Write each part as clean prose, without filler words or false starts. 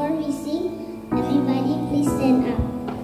before we sing, everybody please stand up.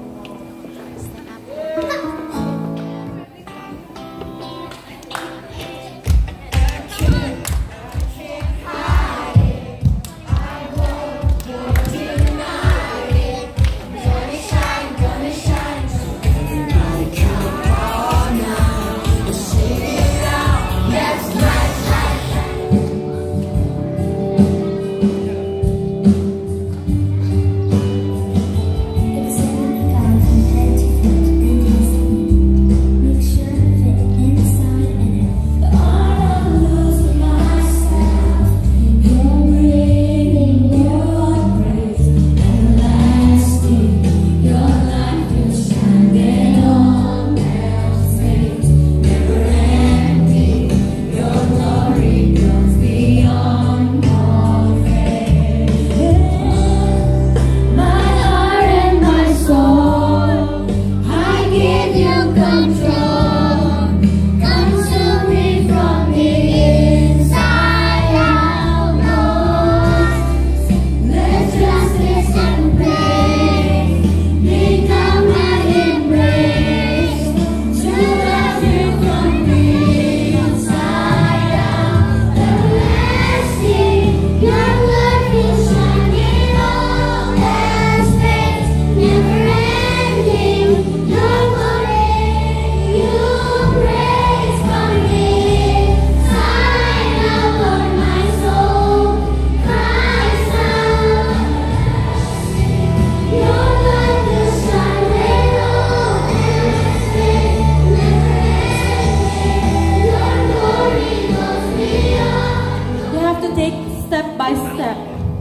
Step by step,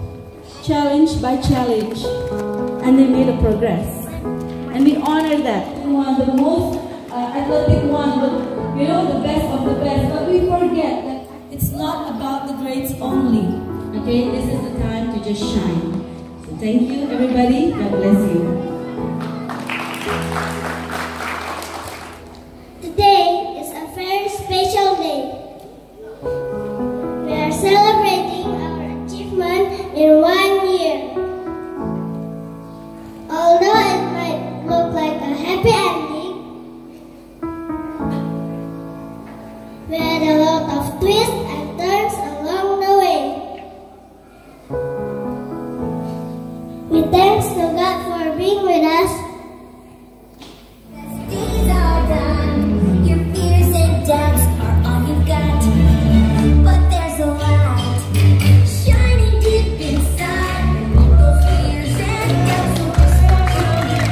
challenge by challenge, and they made a progress. And we honor that. One, the most athletic one, the best of the best. But we forget that it's not about the grades only. Okay, this is the time to just shine. So thank you, everybody. God bless you. Today is a very special day. We are celebrating our achievement in 1 year. Although it might look like a happy ending, we had a lot of twists and turns along the way. We thanks to God for being with us. These are done. Your fears and doubts are all you've got. But there's a light shining deep inside. Those fears and doubts will shine.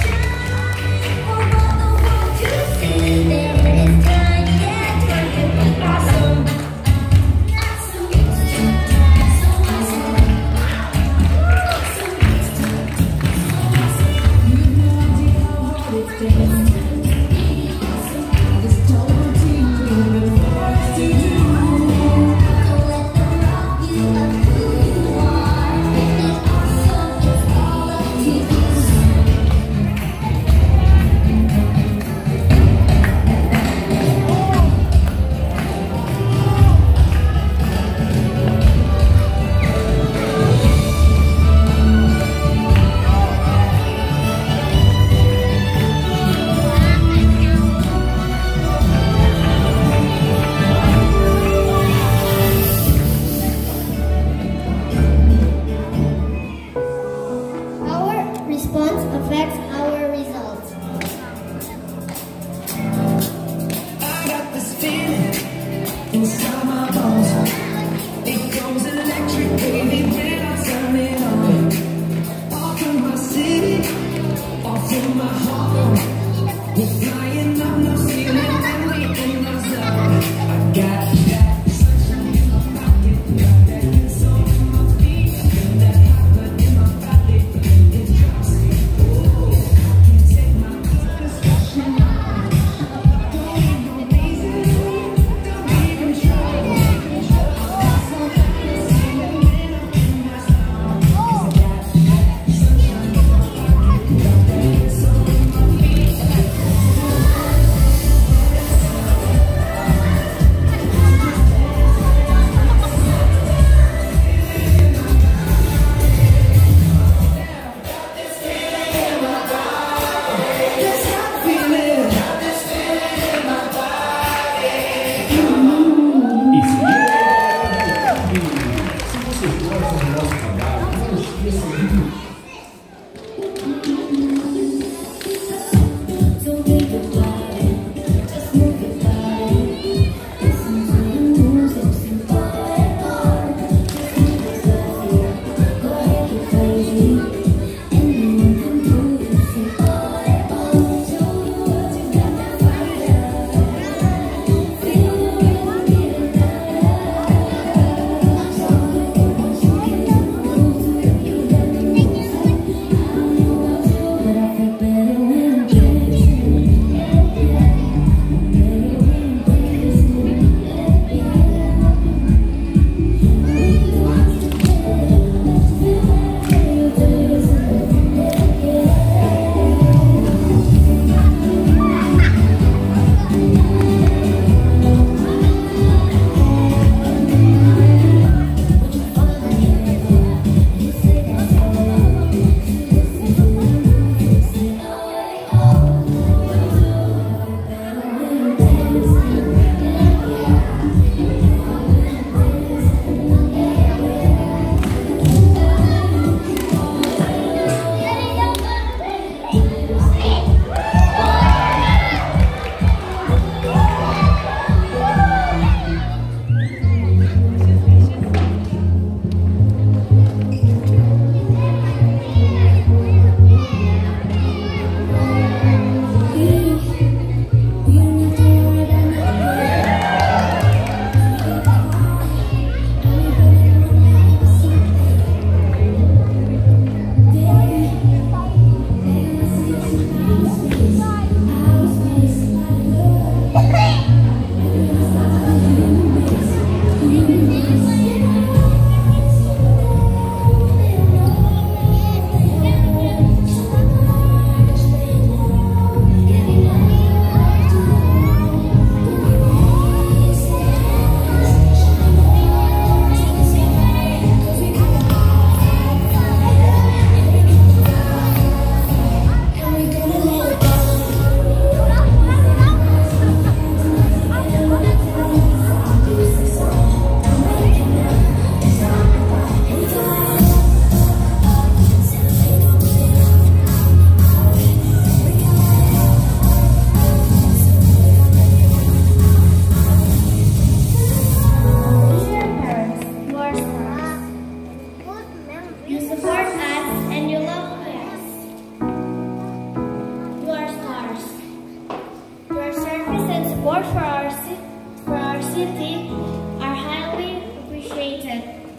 For all the world to see, there is time yet for you.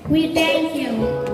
We thank you.